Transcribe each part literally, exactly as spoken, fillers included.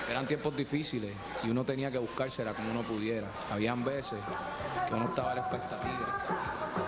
Eran tiempos difíciles y uno tenía que buscársela como uno pudiera. Habían veces que uno estaba a la expectativa.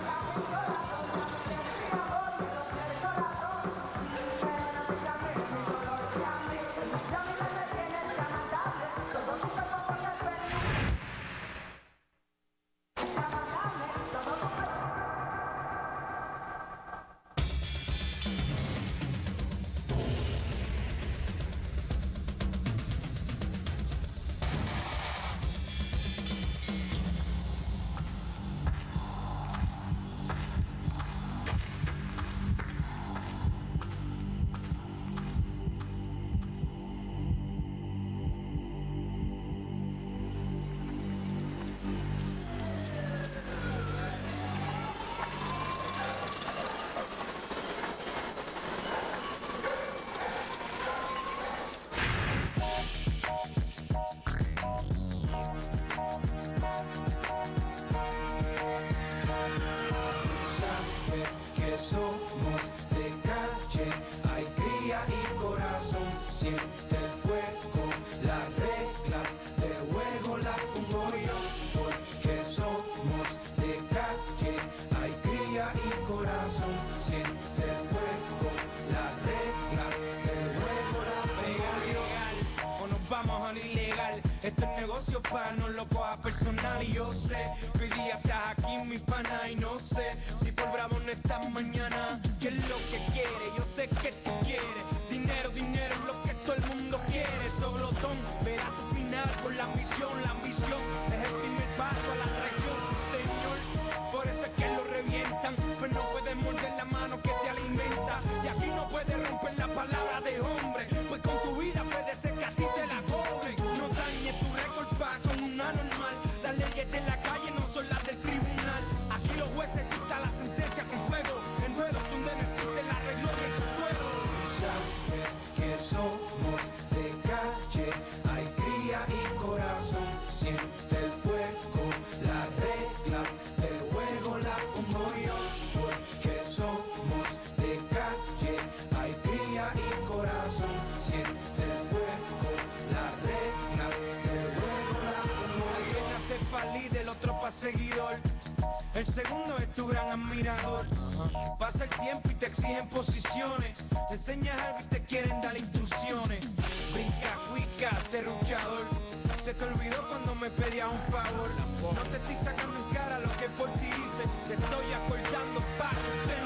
Este negocio pa' no lo coja personal y yo sé que hoy día estás aquí mi pana y no sé si por bravo no estás mañana. ¿Qué es lo que quiere? Yo sé que tú quieres dinero, dinero es lo que todo el mundo quiere. Soblotón, verás tu final por la ambición. La ambición es el primer paso a la traición, señor. Por eso es que lo revientan, pues no puedes morder la mano que te alimenta. Y aquí no puedes romper la palabra de hombre, pues con tu vida puede ser que a ti te la cobren. No dañes tu récord pa' con una normal. Las leyes de la calle no son las del tribunal. Aquí los jueces dictan la sentencia con fuego. En ruedos donde no existe la regla y el consuelo. Sabes que somos de calle, hay cría y corazón. Siente el fuego, las reglas del juego la pongo yo. Porque somos de calle, hay cría y corazón. Siente el fuego, las reglas del juego la pongo yo. Alguien nace pa' líder, el otro pa' seguidor. El segundo es tu gran admirador. Pasa el tiempo y te exigen posiciones. Te enseñas algo y te quieren dar instrucciones. Brinca, cuica, serruchador. Se te olvidó cuando me pedías un favor. No te estoy sacando en cara lo que por ti hice. Te estoy acordando pa' que usted